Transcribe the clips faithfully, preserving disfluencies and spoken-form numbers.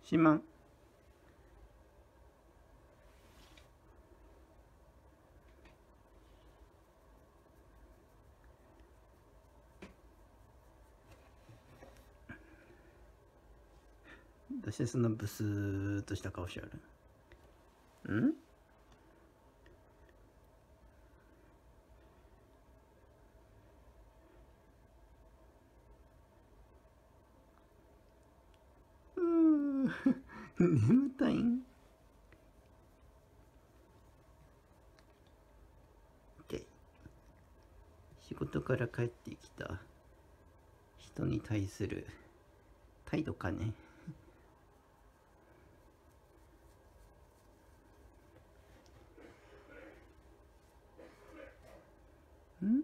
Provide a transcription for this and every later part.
しまん。どうしてそんなブスーっとした顔してあるん？うーん眠たいん？で、仕事から帰ってきた人に対する態度かね。ん？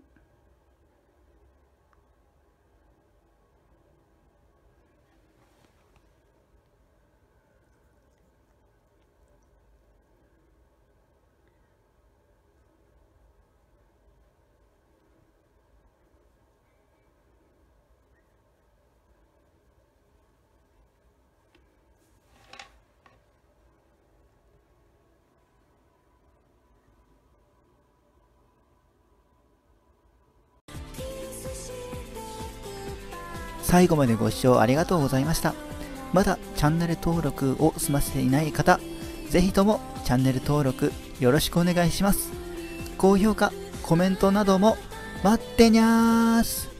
最後までご視聴ありがとうございました。まだチャンネル登録を済ませていない方、ぜひともチャンネル登録よろしくお願いします。高評価、コメントなども待ってにゃーす。